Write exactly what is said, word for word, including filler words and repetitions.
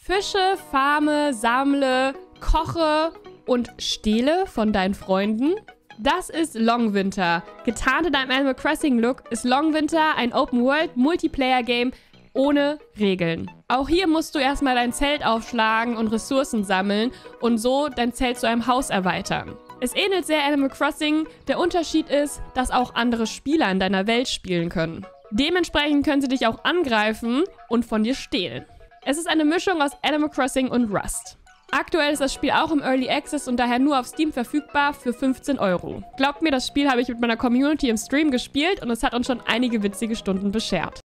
Fische, farme, sammle, koche und stehle von deinen Freunden. Das ist Longwinter. Getarnt in einem Animal Crossing Look ist Longwinter ein Open-World-Multiplayer-Game ohne Regeln. Auch hier musst du erstmal dein Zelt aufschlagen und Ressourcen sammeln und so dein Zelt zu einem Haus erweitern. Es ähnelt sehr Animal Crossing, der Unterschied ist, dass auch andere Spieler in deiner Welt spielen können. Dementsprechend können sie dich auch angreifen und von dir stehlen. Es ist eine Mischung aus Animal Crossing und Rust. Aktuell ist das Spiel auch im Early Access und daher nur auf Steam verfügbar für fünfzehn Euro. Glaubt mir, das Spiel habe ich mit meiner Community im Stream gespielt und es hat uns schon einige witzige Stunden beschert.